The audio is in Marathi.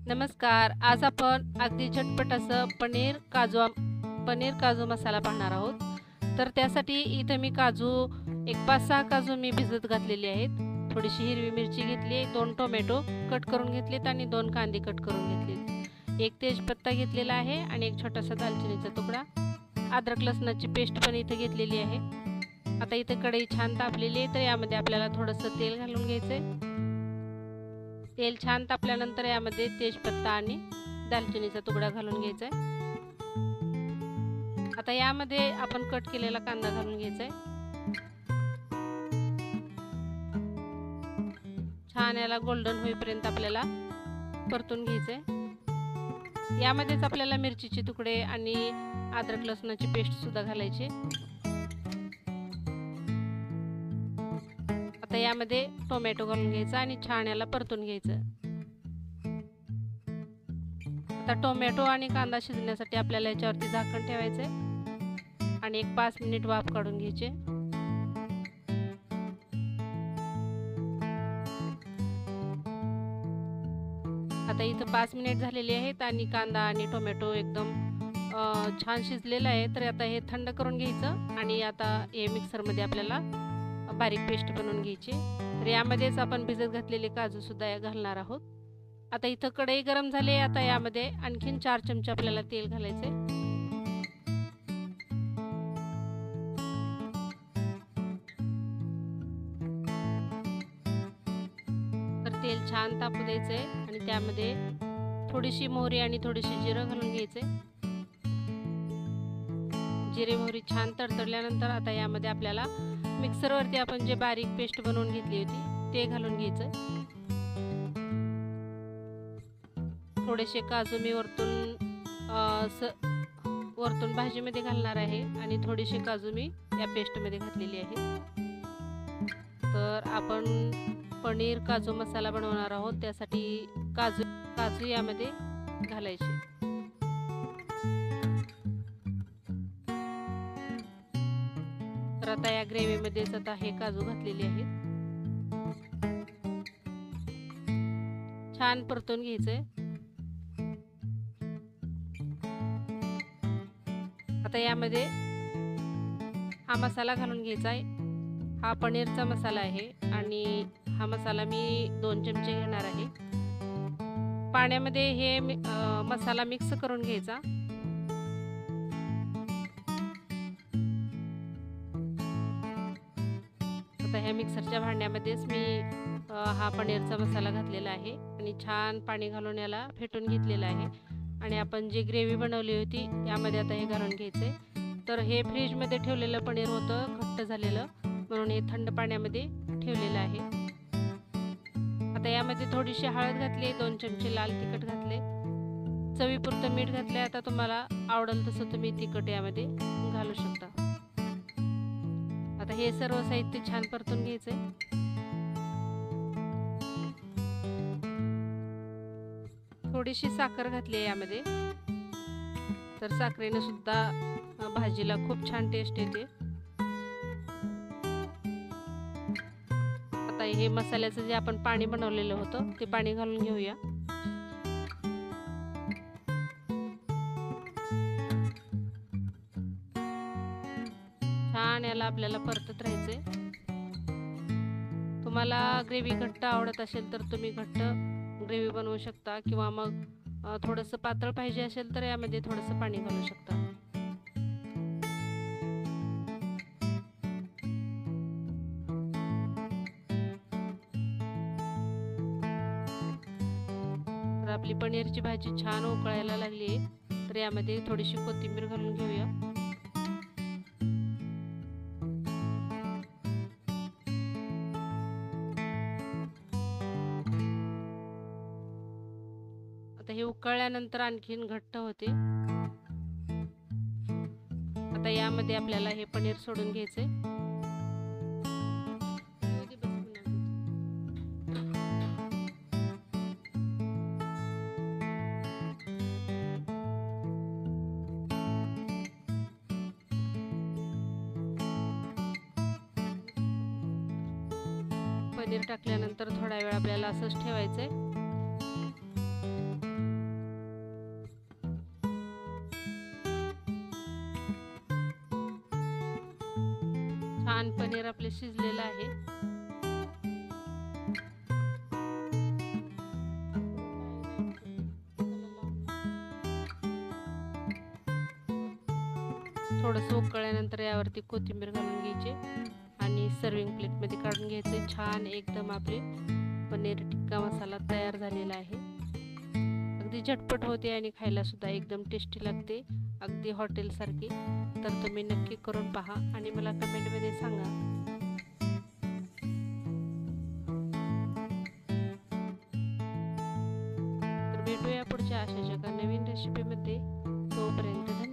नमस्कार. आज आपण अगदी झटपट असं पनीर काजू मसाला पाहणार आहोत. तर त्यासाठी इथं मी काजू एक 5-6 काजू मी भिजत घातलेले आहेत. थोडीशी हिरवी मिरची घेतली आहे, 2 टोमॅटो कट करून घेतलेत आणि 2 कांदे कट करून घेतलेत. एक तेजपत्ता घेतलेला आहे आणि एक छोटासा दालचिनीचा तुकडा. अद्रक लसणाची पेस्ट पण इथं घेतलेली आहे. आता इथं कढई छान तापलेली आहे, तर यामध्ये आपल्याला थोडंसं तेल घालून घ्यायचं. तेल छान तापल्यानंतर यामध्ये तेजपत्ता आणि दालचिनीचा तुकडा घालून घ्यायचा आहे. आता यामध्ये आपण कट केलेला कांदा घालून घ्यायचा आहे. छान याला गोल्डन होईपर्यंत आपल्याला परतून घ्यायचं आहे. यामध्येच आपल्याला मिरचीचे तुकडे आणि अद्रक लसणाची पेस्ट सुद्धा घालायची. आता यामध्ये टोमॅटो घालून घ्यायचा आणि छान याला परतून घ्यायचं. आता टोमॅटो आणि कांदा शिजण्यासाठी आपल्याला याच्यावरती झाकण ठेवायचं आहे आणि एक 5 मिनिट वाफ काढून घ्यायचे. आता इथं 5 मिनिट झालेले आहेत आणि कांदा आणि टोमॅटो एकदम छान शिजलेला आहे. तर आता हे थंड करून घ्यायचं आणि आता हे मिक्सरमध्ये आपल्याला बारीक पेस्ट बनवून घ्यायची. तर यामध्येच आपण भिजत घातलेले काजू सुद्धा घालणार आहोत. आता इथं कढई गरम झाली. आता यामध्ये आणखीन 4 चमचे आपल्याला तेल घालायचे. तर तेल छान तापू द्यायचे आणि त्यामध्ये थोडीशी मोहरी आणि थोडीशी जिरं घालून घ्यायचे. जिरे मोहरी छान तडतडल्यानंतर आता यामध्ये आपल्याला मिक्सरवरती आपण जे बारीक पेस्ट बनवून घेतली होती ते घालून घ्यायचं. थोडेसे काजू मी वरतून भाजीमध्ये घालणार आहे आणि थोडेसे काजू मी या पेस्टमध्ये घातलेली आहे. तर आपण पनीर काजू मसाला बनवणार आहोत, त्यासाठी काजू यामध्ये घालायचे. तर आता या ग्रेव्हीमध्येच आता हे काजू घातलेले आहेत. छान परतून घ्यायचंय. आता यामध्ये हा मसाला घालून घ्यायचा आहे. हा पनीरचा मसाला आहे आणि हा मसाला मी 2 चमचे घेणार आहे. पाण्यामध्ये हे मसाला मिक्स करून घ्यायचा. आता ह्या मिक्सरच्या भांड्यामध्येच मी हा पनीरचा मसाला घातलेला आहे आणि छान पाणी घालून याला फेटून घेतलेला आहे. आणि आपण जी ग्रेव्ही बनवली होती यामध्ये आता हे घालून घ्यायचे. तर हे फ्रीजमध्ये ठेवलेलं पनीर होतं घट्ट झालेलं, म्हणून हे थंड पाण्यामध्ये ठेवलेलं आहे. आता यामध्ये थोडीशी हळद घातली, 2 चमचे लाल तिखट घातले, चवीपुरतं मीठ घातले. आता तुम्हाला आवडेल तसं तुम्ही तिखट यामध्ये घालू शकता. आता हे सर्व साहित्य छान परतून घ्यायचंय. थोडीशी साखर घातली आहे यामध्ये. तर साखरेने सुद्धा भाजीला खूप छान टेस्ट येते. आता हे मसाल्याचं जे आपण पाणी बनवलेलं होतं ते पाणी घालून घेऊया. छान याला आपल्याला परतत राहायचंय. तुम्हाला ग्रेव्ही घट्ट आवडत असेल तर तुम्ही घट्ट ग्रेव्ही बनवू शकता किंवा मग थोडंसं पातळ पाहिजे असेल तर यामध्ये थोडंसं पाणी घालू शकता. तर आपली पनीरची भाजी छान उकळायला लागली आहे. तर यामध्ये थोडीशी कोथिंबीर घालून घेऊया. आता हे उकळल्यानंतर आणखीन घट्ट होते. आता यामध्ये आपल्याला हे पनीर सोडून घ्यायचे. पनीर टाकल्यानंतर थोडा वेळ आपल्याला असंच ठेवायचंय. छान पनीर आपले शिजलेलं आहे. थोडंसं उकळल्यानंतर यावरती कोथिंबीर घालून घ्यायची आणि सर्विंग प्लेटमध्ये काढून घ्यायचे. छान एकदम आपले पनीर टिक्का मसाला तयार झालेला आहे. अगदी झटपट होते आणि खायला सुद्धा एकदम टेस्टी लागते, अगदी हॉटेलसारखी. तर तुम्ही नक्की करून पहा आणि मला कमेंटमध्ये सांगा. तर भेटूया पुढच्या अशाच एका नवीन रेसिपीमध्ये. तोपर्यंत